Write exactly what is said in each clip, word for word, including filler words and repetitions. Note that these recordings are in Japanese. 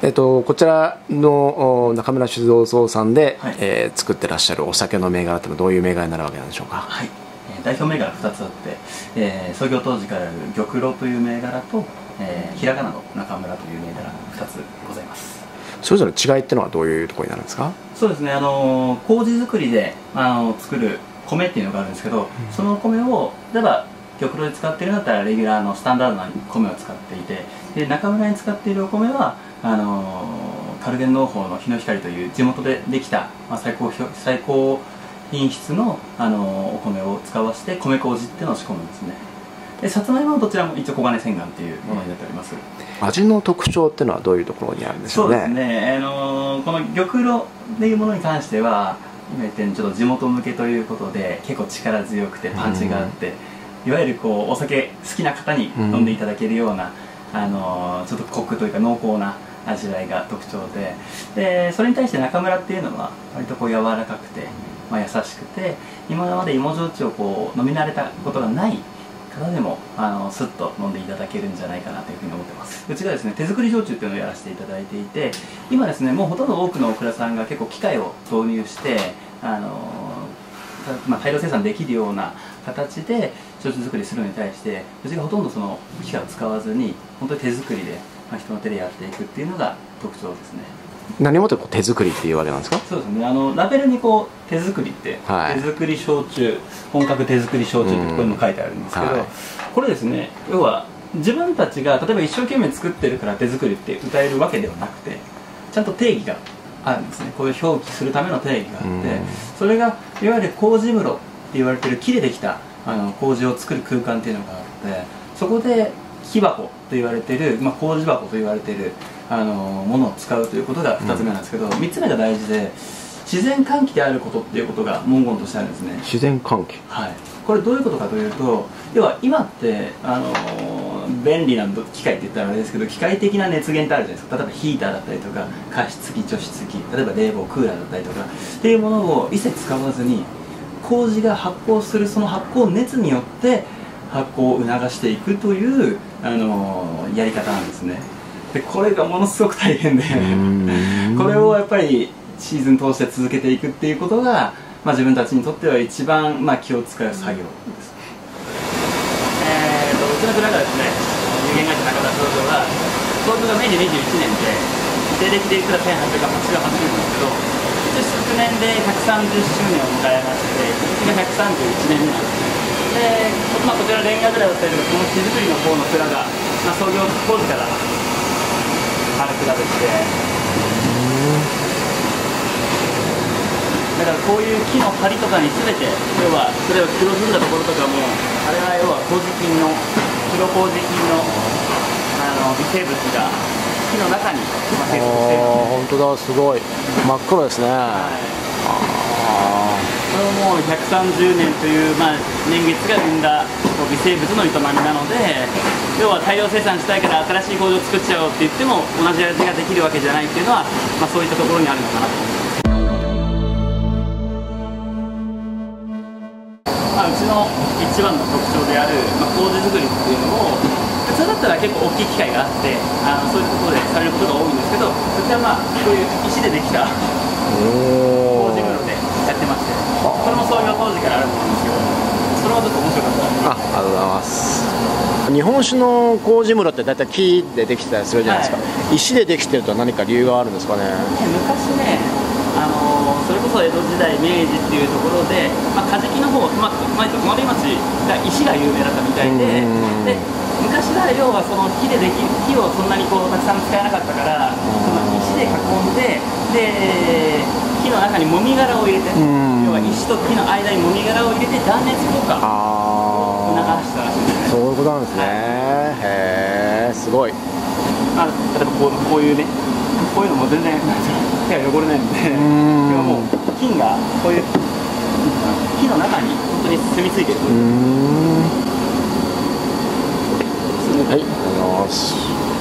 えっと、こちらの中村酒造さんで、 はい、 えー、作ってらっしゃるお酒の銘柄ってのはどういう銘柄になるわけなんでしょうか。 はい、えー、代表銘柄ふたつあって、えー、創業当時からある玉露という銘柄と、えー、ひらがなの中村という銘柄ふたつございます。 それぞれ違いっていうのはどういうところになるんですか。 そうですね、あのー、麹作りで、あのー、作る米っていうのがあるんですけど、うん、その米を例えば玉露で使っているんだったらレギュラーのスタンダードな米を使っていて、で中村に使っているお米はあのー、カルデン農法の日の光という地元でできた、まあ、最高最高品質の、あのー、お米を使わせて米麹っていうのを仕込むんですね。でさつまいもはどちらも一応黄金千貫っていうものになっております。 味の特徴っていうのはどういうところにあるんでしょうね。 そうですね、あのー、この玉露っていうものに関しては今言ったようにちょっと地元向けということで結構力強くてパンチがあって、いわゆるこうお酒好きな方に飲んでいただけるような、あのー、ちょっとコクというか濃厚な味わいが特徴で、でそれに対して中村っていうのは割とこう柔らかくて、まあ、優しくて、今まで芋焼酎をこう飲み慣れたことがない方でもあのスッと飲んでいただけるんじゃないかなというふうに思ってます。うちがですね手作り焼酎っていうのをやらせていただいていて、今ですねもうほとんど多くのお蔵さんが結構機械を導入してあの、まあ、大量生産できるような形で焼酎作りするのに対して、うちがほとんどその機械を使わずに本当に手作りで、まあ、人の手でやっていくっていうのが特徴ですね。 何もと手作りっていうわけなんですか。 そうですね、あのラベルにこう手作りって、はい、手作り焼酎、本格手作り焼酎ってここにも書いてあるんですけど、はい、これですね、要は自分たちが例えば一生懸命作ってるから手作りって歌えるわけではなくて、ちゃんと定義があるんですね。こういう表記するための定義があって、それがいわゆる麹風呂って言われてる木でできたあの麹を作る空間っていうのがあって、そこで木箱と言われてる、まあ、麹箱と言われてるあのものを使うということがふたつめなんですけど、うん、みっつめが大事で、自然換気であることっていうことが文言としてあるんですね。 自然換気、 はい、これどういうことかというと、要は今ってあの便利な機械って言ったらあれですけど、機械的な熱源ってあるじゃないですか。例えばヒーターだったりとか加湿器、除湿器、例えば冷房、クーラーだったりとかっていうものを一切使わずに、麹が発酵するその発酵熱によって発酵を促していくというあのやり方なんですね。でこれがものすごく大変でこれをやっぱりシーズン通して続けていくっていうことが、まあ、自分たちにとっては一番、まあ、気を使う作業です。えーとうちの蔵がですね、有限会社中村醸造は創業が明治にじゅういちねんで、西暦でいくらせんはっぴゃくはちじゅうはちねんなんですけど、昨年でひゃくさんじゅっしゅうねんを迎えまして、今年がひゃくさんじゅういちねんめなんですね。で、まあ、こちらレンガ蔵だったりとか、この木造りの方の蔵が、まあ、創業当時からある蔵でして、だからこういう木の梁とかに全て、要は例えば黒ずんだところとかも、あれは要は麹菌の黒麹菌のあの微生物が木の中に生息しているんですね。 本当だ、すごい真っ黒ですね。はい、あこれももうひゃくさんじゅうねんという、まあ、年月が生んだ微生物の営みなので、要は大量生産したいから新しい工場を作っちゃおうって言っても同じ味ができるわけじゃないっていうのは、まあ、そういったところにあるのかなと思います。まあ、うちの一番の特徴である、まあ、麹作りっていうのを普通だったら結構大きい機械があってあのそういうところでされることが多いんですけど、うちはまあこういう石でできた麹風呂でやってまして、これも創業当時からあるものなんですけど、それはちょっと面白かったです。 あ、ありがとうございます。日本酒の麹室って大体木でできてたりするじゃないですか、はい、石でできてるとは何か理由があるんですかね。 昔ね、あのー、それこそ江戸時代、明治っていうところで、まあ、カジキの方、まあ、隣町が石が有名だったみたいで、で昔は要はその木でできる木をそんなにこうたくさん使えなかったから、その石で囲んで、で木の中にもみ殻を入れて、要は石と木の間にもみ殻を入れて断熱効果を促したらしいんですね。 そういうことなんですね。へえ、すごい。 まあ、例えばこう、こういうね、こういうのも全然手が汚れないので、要はもう菌がこういう木の中に本当に住み着いているという。 はい、ありがとうございます。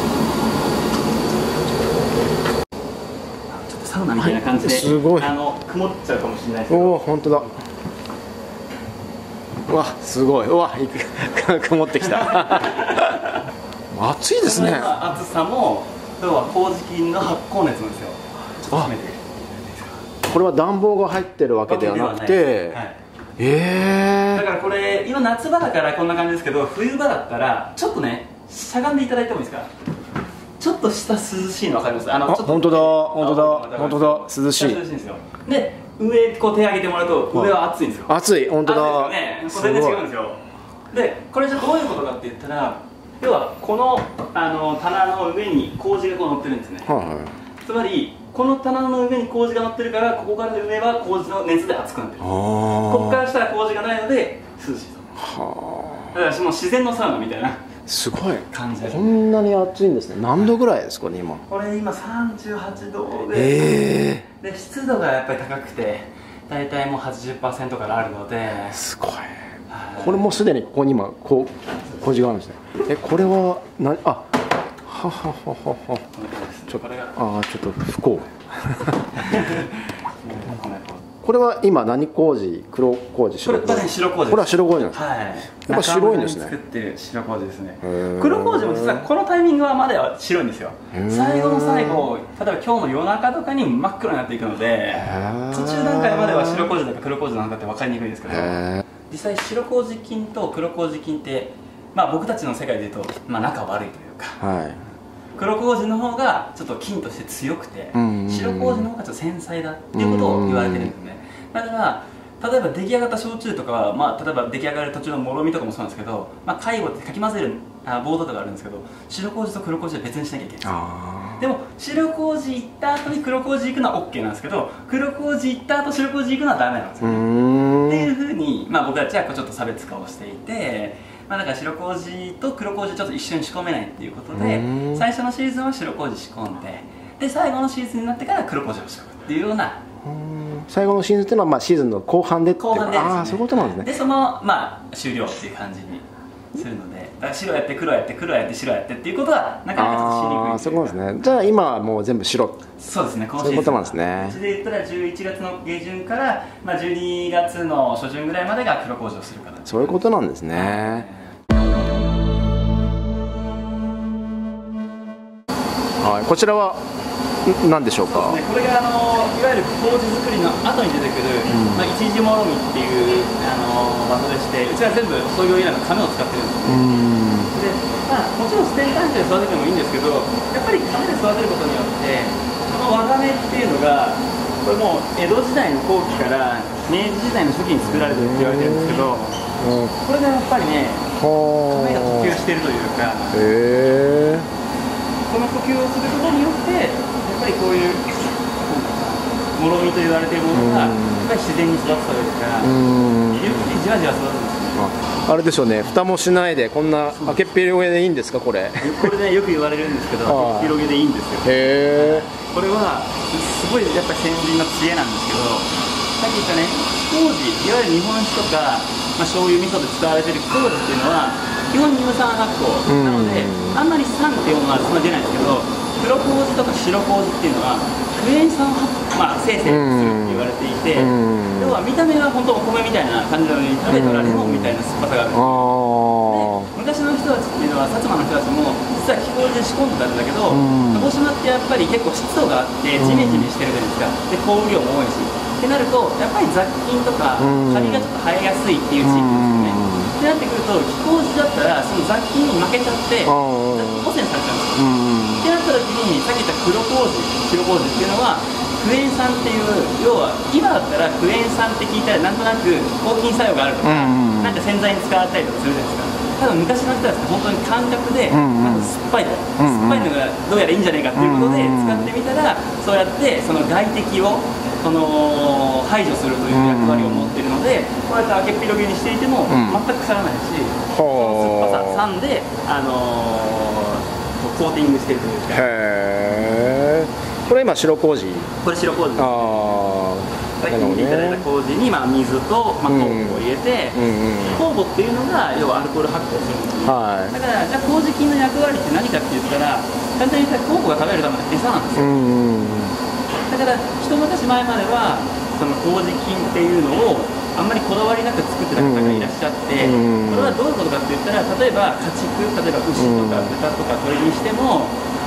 ちょっとサウナみたいな感じで、はい、すごいあの曇っちゃうかもしれないですけど。 おお、本当だ。うわ、すごい。うわ、曇ってきた。暑いですね。 暑さも要は麹菌の発酵熱なんですよ。ちょっと閉めて。 これは暖房が入ってるわけではなくて、はい、ええー、 だからこれ今夏場だからこんな感じですけど、冬場だったらちょっとねしゃがんでいただいてもいいですか。ちょっと下涼しいの分かります？あの、 あ、 ちょっと本当だ本当だ本当だ、涼しい。 涼しいんですよ。で上こう手上げてもらうと上は熱いんですよ。 熱い、本当だ。 熱いですよね。全然違うんですよ。でこれじゃどういうことかって言ったら、要はこのあの棚の上に麹がこう乗ってるんですね。はいはい、つまりこの棚の上に麹が乗ってるから、ここから上は麹の熱で熱くなってる。ここからしたら麹がないので涼しいと。はあ、だからもう自然のサウナみたいなすごい感じです、 ね。こんなに暑いんですね。何度ぐらいですかね今。 これ今さんじゅうはちどで、 えー、 で湿度がやっぱり高くて大体もう はちじゅっパーセント からあるので、 すごい。これもうすでにここに今こう麹があるんですね。え、これはな、あ、ははははは。ちょっと、あ、ちょっと不幸。これは今何麹？黒麹、白麹？ これは白麹です。 これは白麹なんです。 はい。 やっぱ白いんですね。 作ってる白麹ですね。黒麹も実はこのタイミングはまだは白いんですよ。最後の最後、例えば今日の夜中とかに真っ黒になっていくので、途中段階までは白麹だか黒麹なのかって分かりにくいんですけど、実際白麹菌と黒麹菌って、まあ僕たちの世界で言うと、まあ仲悪いというか。はい。黒麹の方がちょっと菌として強くて、白麹の方がちょっと繊細だっていうことを言われてるんですね。だから例えば出来上がった焼酎とかは、まあ、例えば出来上がる途中のもろみとかもそうなんですけど、まあ、介護ってかき混ぜるあボードとかあるんですけど、白麹と黒麹は別にしなきゃいけないんですよ。でも白麹行った後に黒麹行くのは OK なんですけど、黒麹行った後白麹行くのはダメなんですよね。っていうふうに、まあ、僕たちはちょっと差別化をしていて、まあ、だから白麹と黒麹ちょっと一緒に仕込めないっていうことで、最初のシーズンは白麹仕込んで、で最後のシーズンになってから黒麹を仕込むっていうような。 最後のシーズンっていうのはまあシーズンの後半でって後半でですね。 ああ、そういうことなんですね。 でそのまあ終了っていう感じにするので、だから白やって黒やって黒やって白やってっていうことはなかなかちょっとしにくい。ああ、 そういうことですね。じゃあ今はもう全部白。 そうですね。 そういうことなんですね。 うちで言ったらじゅういちがつの下旬からまあじゅうにがつの初旬ぐらいまでが黒麹をするから。 そういうことなんですね。はい、こちらは何でしょうか。 そうですね、これがあのいわゆる麹作りの後に出てくる、うん、まあ、一時もろみっていうあの場所でして、うちは全部創業以来の亀を使ってるんですね。で、まあ、もちろんステンタンチで育ててもいいんですけど、やっぱり亀で育てることによってこの和亀っていうのがこれもう江戸時代の後期から明治時代の初期に作られてるって言われてるんですけど、うん、これがやっぱりね亀が呼吸してるというか、へー、この呼吸をすることによってやっぱりこういうもろみと言われているものがやっぱり自然に育つというか、ゆっくりじわじわ育つんですよね。 あれでしょうね、蓋もしないでこんな開けっぴろげでいいんですか、これ。 これね、よく言われるんですけど、開けっぴろげでいいんですよ。へー。これはすごいやっぱり先人の知恵なんですけど、さっき言ったね、麹、いわゆる日本酒とか、まあ、醤油味噌で使われている麹っていうのは基本乳酸発酵なので、あんまり酸っていうものはそんな出ないんですけど、黒麹とか白麹っていうのはクエン酸を、まあ、生成するって言われていて、要は見た目は本当お米みたいな感じなのに食べたらレモンみたいな酸っぱさがあるんですよ。で、昔の人たちっていうのは薩摩の人たちも実は木麹で仕込んでたんだけど、鹿児島ってやっぱり結構湿度があってジメジメしてるじゃないですか。で、降雨量も多いしってなるとやっぱり雑菌とかカビがちょっと生えやすいっていう地域ですよね。ってなってくると木麹だったらその雑菌に負けちゃって汚染されちゃうんですよ。ってなった時にさっき言った黒麹白麹っていうのはクエン酸っていう、要は今だったらクエン酸って聞いたらなんとなく抗菌作用があるとか、なんか洗剤に使われたりとかするじゃないですか。多分昔の人たちって本当に感覚で、なんか酸っぱいと、酸っぱいのがどうやらいいんじゃないかっていうことで使ってみたら、そうやってその外敵をその排除するという役割を持っているので、こうやって開けっぴろげにしていても全く腐らないし、その酸っぱさ酸で、あのー、コーティングしているというか。 へー。これ今白麹。これ白麹です。ああ。先に見ていただいた麹に、まあ、水と、まあ、酵母を入れて、酵母っていうのが要はアルコール発酵するんですね。はい、だからじゃあ麹菌の役割って何かって言ったら簡単に言ったら酵母が食べるための餌なんですよ。だから一昔前まではその麹菌っていうのをあんまりこだわりなく作ってた方がいらっしゃって、これはどういうことかって言ったら、例えば家畜、例えば牛とか豚とか鳥にしても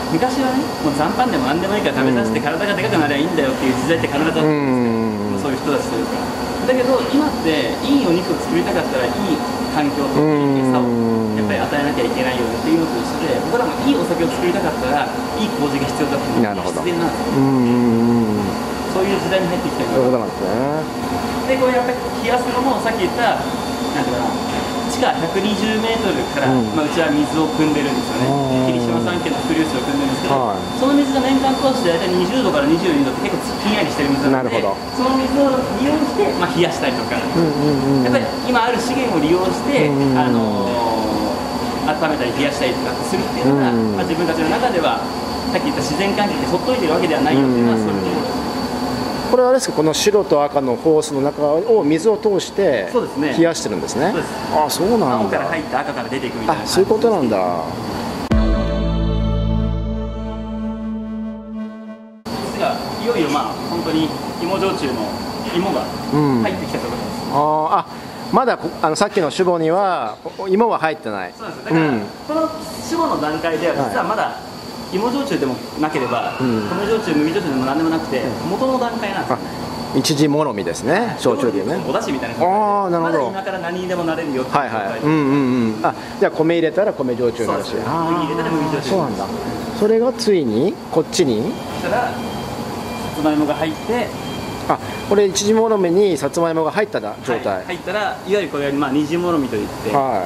昔はね、もう残飯でも何でもいいから食べさせて体がでかくなりゃいいんだよっていう時代って必ずあったんですよ、そういう人たちというか。だけど今っていいお肉を作りたかったらいい環境といい餌をやっぱり与えなきゃいけないよねっていうのと一緒で、僕らもいいお酒を作りたかったらいい麹が必要だっていうのが必然なんですよ。そういう時代に入ってきてるから。でこれやっぱり冷やすのもさっき言ったなんていうかな、地下ひゃくにじゅうメートルから、うん、まあ、うちは水を汲んでるんですよね。霧島山系の伏流水を汲んでるんですけど、はい、その水が年間通して大体にじゅうどからにじゅうにどって結構ひんやりしてる水なので、その水を利用して、まあ、冷やしたりとか、うんうんうん、やっぱり今ある資源を利用して、うんうん、あのー、温めたり冷やしたりとかするっていうのが、うんうん、まあ、自分たちの中ではさっき言った自然環境でほっといてるわけではないよっていうのはそういうことです。 これはあれですか、この白と赤のホースの中を水を通して冷やしてるんですね。そうです。ああ、そうなんだ。 青から入って赤から出ていくみたいな。 あ、そういうことなんだ。 実はいよいよまあ本当に芋焼酎の芋が入ってきたところです。うん、 ああ、まだあのさっきの酒母には芋は入ってない。 そうなんです。だから、うん、この酒母の段階では実はまだ、はい、芋焼酎でもなければ、うん、米焼酎、麦焼酎でも何でもなくて、元の段階なんですよね。一時もろみですね、焼酎でね。 お出汁みたいな状態で、まだ今から何にでもなれるよっていう状態で。はいはい。うんうんうん。 あ、じゃあ米入れたら米焼酎になるし、麦入れたら麦焼酎。 そうなんだ。それがついにこっちに。 そしたらさつまいもが入って。 あ、これ一時もろみにさつまいもが入った状態。 はい、入ったらいわゆるこれまあ二時もろみといって。はい。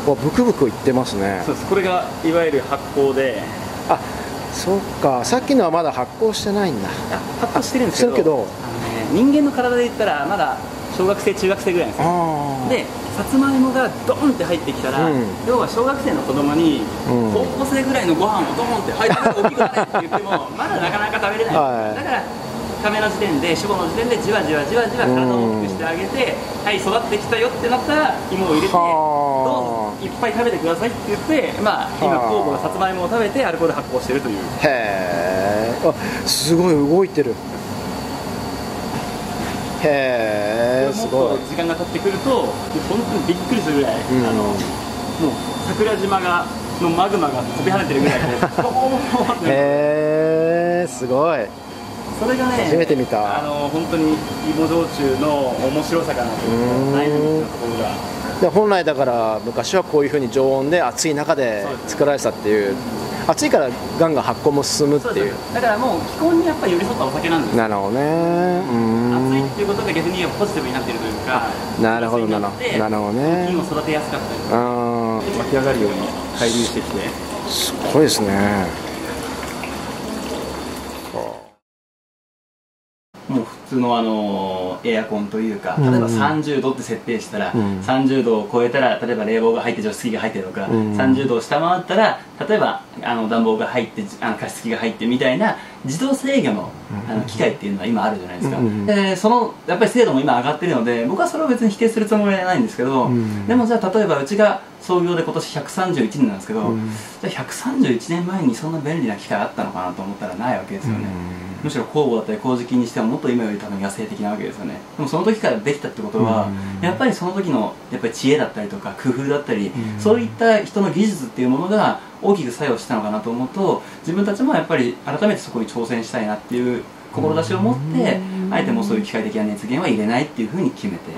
ブクブクいってますね。 そうです。これがいわゆる発酵で。 あ、そっか、さっきのはまだ発酵してないんだ。 発酵してるんですけど、あの、ね、人間の体で言ったらまだ小学生中学生ぐらいなんですよ。でさつまいもがドンって入ってきたら、うん、要は小学生の子供に、うん、高校生ぐらいのご飯をドンって入って大きくなれって言ってもまだなかなか食べれない、はい、だから亀の時点で主語の時点でじわじわじわじわ体を大きくしてあげて、うん、はい、育ってきたよってなったら芋を入れてどうぞいっぱい食べてくださいって言って、まあ、今酵母がさつまいもを食べてアルコール発酵してるという。 へえ、あ、すごい動いてる。へえ、すごい。 もっと時間が経ってくると本当にびっくりするぐらい、うん、あのもう桜島がのマグマが飛び跳ねてるぐらいでへえ、すごい。 それがね、 初めて見た。 あの本当に芋焼酎の面白さかなというか、ダイナミックなところが。 で本来だから昔はこういうふうに常温で暑い中で作られてたっていう、暑いからガンガン発酵も進むっていう。 だからもう気候にやっぱり寄り添ったお酒なんですよ。 なるほどね。うん、 暑いっていうことが逆にポジティブになっているというか。 なるほどなるほど。なるほどね。 菌を育てやすかったりとか、湧き上がるように海流してきて。 すごいですね。 もう普通のあのエアコンというか、例えばさんじゅうどって設定したら、うん、さんじゅうどを超えたら例えば冷房が入って除湿機が入ってるとか、うん、さんじゅうどを下回ったら例えばあの暖房が入ってあの加湿器が入ってみたいな自動制御の、あの機械っていうのは今あるじゃないですか、うん、でそのやっぱり精度も今上がってるので僕はそれを別に否定するつもりはないんですけど、うん、でもじゃあ例えばうちが創業で今年ひゃくさんじゅういちねんなんですけど、うん、じゃあひゃくさんじゅういちねんまえにそんな便利な機械あったのかなと思ったらないわけですよね、うん、むしろ酵母だったり麹菌にしてはもっと今より多分野生的なわけですよね。でもその時からできたってことは、うん、やっぱりその時のやっぱり知恵だったりとか工夫だったり、うん、そういった人の技術っていうものが大きく作用したのかなと思うと、自分たちもやっぱり改めてそこに挑戦したいなっていう志を持って、うん、あえてもうそういう機械的な熱源は入れないっていうふうに決めて。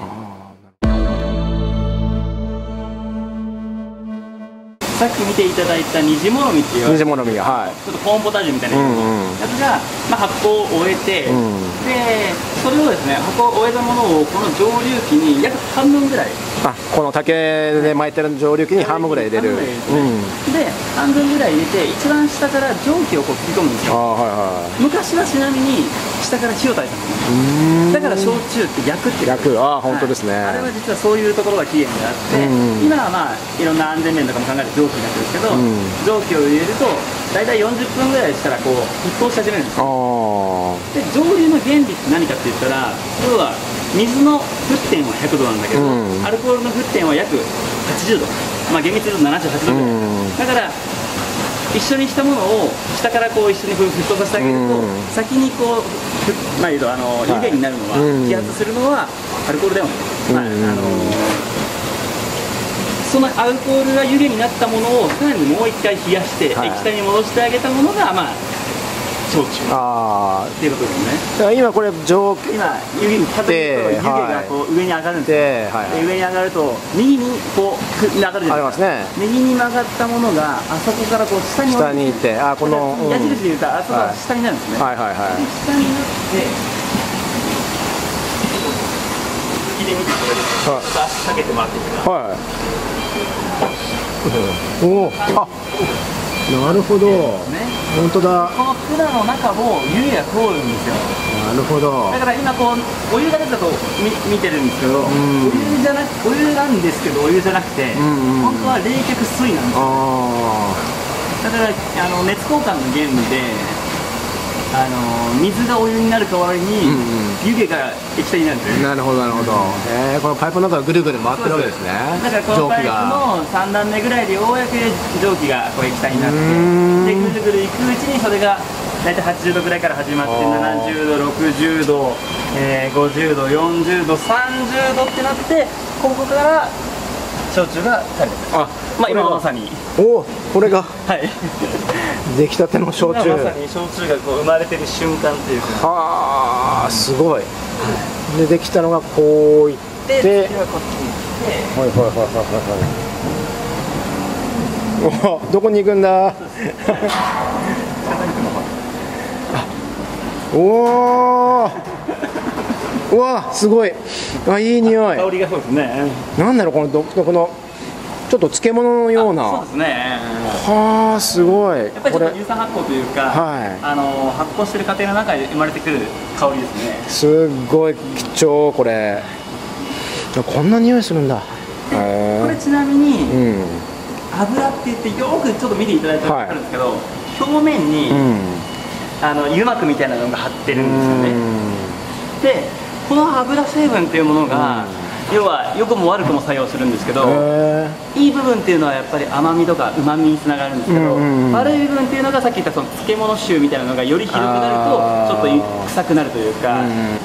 さっき見ていただいたにじもろみっていうにじもろみが、はい、 ちょっとコーンポタージュみたいなやつが、まあ、発酵を終えて、うん、でそれをですね発酵を終えたものをこの蒸留機に約半分ぐらい、 あ、この竹で巻いてる蒸留機に半分ぐらい入れる、 で半分ぐらい入れて一番下から蒸気をこう吹き込むんですよ。あ、はいはい、昔はちなみに下から火を焚いたんです。だから焼酎って焼くっていう焼く、あ、本当ですね、 はい、あれは実はそういうところが起源であって、うん、今はまあいろんな安全面とかも考えて蒸気になってるんですけど、うん、蒸気を入れると大体よんじゅっぷんぐらいしたらこう沸騰し始めるんですよ。で蒸留の原理って何かって言ったら、要は水の沸点はひゃくどなんだけど、うん、アルコールの沸点は約はちじゅうど、まあ厳密に言うとななじゅうはちどぐらい、うん、だから一緒にしたものを下からこう一緒に沸騰させてあげると、うん、先にこう、まあ、言うとあの湯気になるのは、はい、揮発するのはアルコールではない、まあ、あのそのアルコールが湯気になったものをさらにもう一回冷やして、 はい、 液体に戻してあげたものがまあ焼酎あっていうことですね。 だから今これ蒸気今湯気に立てると湯気がこう上に上がるんですよ、はい、で上に上がると右にこう上がるじゃないですか。ありますね。右に曲がったものがあそこからこう下に下に行って、あこの矢印で言うとあそこが下になるんですね。 はいはいはい。 下になって続きで見てこれです。はい、足かけてもらっていいですか。はい。 おお、あ、なるほど。ね、本当だ。 この管の中を湯気が通るんですよ。 なるほど。 だから今こうお湯が出たと見見てるんですけど、お湯じゃなくお湯なんですけどお湯じゃなくて、本当は冷却水なんですよ。だからあの熱交換の原理で。あの水がお湯になる代わりに、湯気が液体になるという。なるほどなるほど。ええ、このパイプの中がぐるぐる回ってるわけですね。 だからこのパイプのさん段目ぐらいでようやく蒸気がこう液体になって、でぐるぐるいくうちにそれが大体はちじゅうどぐらいから始まってななじゅうどろくじゅうど、えー、ごじゅうどよんじゅうどさんじゅうどってなってここから焼酎が垂れてる。あ、まあ今まさに。 おお、これが。 はい。 出来たての焼酎。 まさに焼酎がこう生まれてる瞬間というか。 はあ、すごい。でできたのがこういって。で、次はこっちに行って。はいはいはいはいはい。お、どこに行くんだ。おお。うわ、すごい。あ、いい匂い。 香りがそうですね。 なんだろう、この独特の。ちょっと漬物のような。 そうですね。 はあ、すごい。 やっぱりちょっと乳酸発酵というか、はい、あの発酵している過程の中で生まれてくる香りですね。 すごい貴重、これ。こんな匂いするんだ。 これちなみに、うん、油って言ってよくちょっと見ていただいたら分かるんですけど、はい、表面に、うん、あの油膜みたいなのが張ってるんですよね。で、この油成分っていうものが、うん、要は良くも悪くも作用するんですけど、いい部分っていうのはやっぱり甘みとかうまみにつながるんですけど、悪い部分っていうのがさっき言ったその漬物臭みたいなのがよりひどくなるとちょっと臭くなるというか。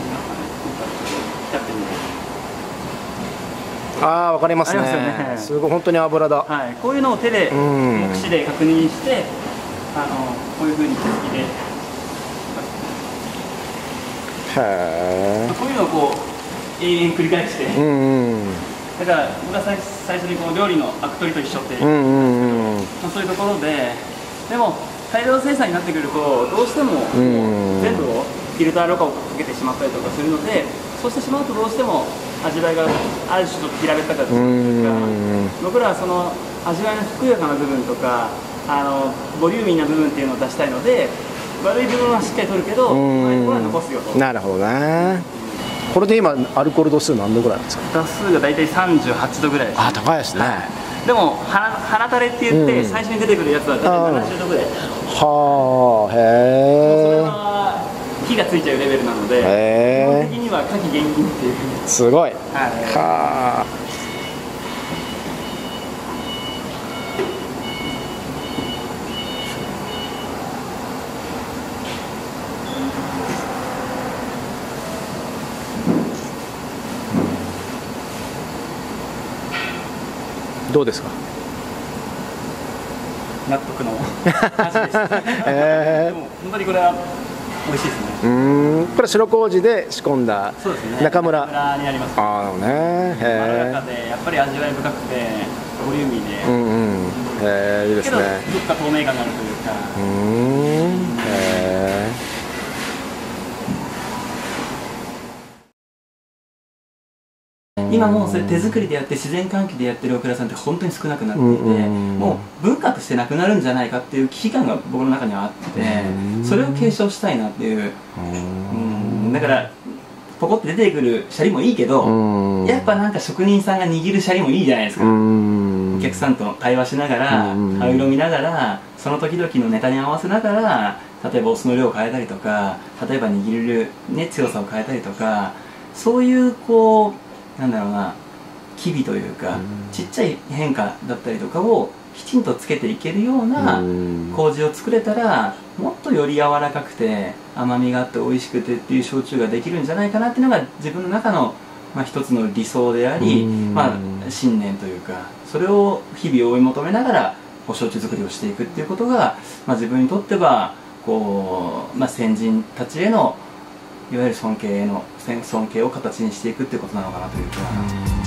ああ、わかりますね。すごい本当に油だ。 はい、こういうのを手で目視で確認して、あのこういう風に手つきで。へえ。こういうのをこう永遠繰り返して。うんうん、だから僕が最最初にこう料理のアク取りと一緒って言うんですけど、そういうところで、でも大量生産になってくるとどうしても全部をフィルターろ過をかけてしまったりとかするので、そうしてしまうとどうしても味わいがある種ちょっと平べったかったりというか、僕らはその味わいのふくよかな部分とかあのボリューミーな部分っていうのを出したいので、悪い部分はしっかり取るけど、悪い部分は残すよと。 なるほどね。これで今アルコール度数何度ぐらいなんですか？ 度数が大体さんじゅうはちどぐらいです。 あ、高いですね。はい、でも鼻鼻垂れって言って、うん、最初に出てくるやつは大体ななじゅうどぐらい。 はあ、へえ。 それは火がついちゃうレベルなので、基本的には火気厳禁っていう。 すごい。はい。 はあ。 どうですか？ 納得の味です。えー、でも本当にこれは美味しいですね。 うん、これ白麹で仕込んだ中村。 中村にあります。 ああ、ね。 まろやかでやっぱり味わい深くてボリューミーで。 うんうん。へえ、いいですね。 けどどっか透明感があるというか。 うん。へえ。 今もうそれ手作りでやって自然換気でやってるお蔵さんって本当に少なくなっていて、もう文化としてなくなるんじゃないかっていう危機感が僕の中にはあって、それを継承したいなっていう。うんだからポコって出てくるシャリもいいけど、やっぱなんか職人さんが握るシャリもいいじゃないですか。お客さんと対話しながら顔色見ながらその時々のネタに合わせながら、例えばお酢の量を変えたりとか、例えば握る、ね、強さを変えたりとか、そういうこうなんだろうな、機微というか、ちっちゃい変化だったりとかをきちんとつけていけるような麹を作れたら、もっとより柔らかくて甘みがあって美味しくてっていう焼酎ができるんじゃないかなっていうのが自分の中のまあ、一つの理想であり、まあ、信念というか、それを日々追い求めながらこう焼酎作りをしていくっていうことが、まあ、自分にとってはこう、まあ、先人たちへのいわゆる尊敬の尊敬を形にしていくっていうことなのかなというか。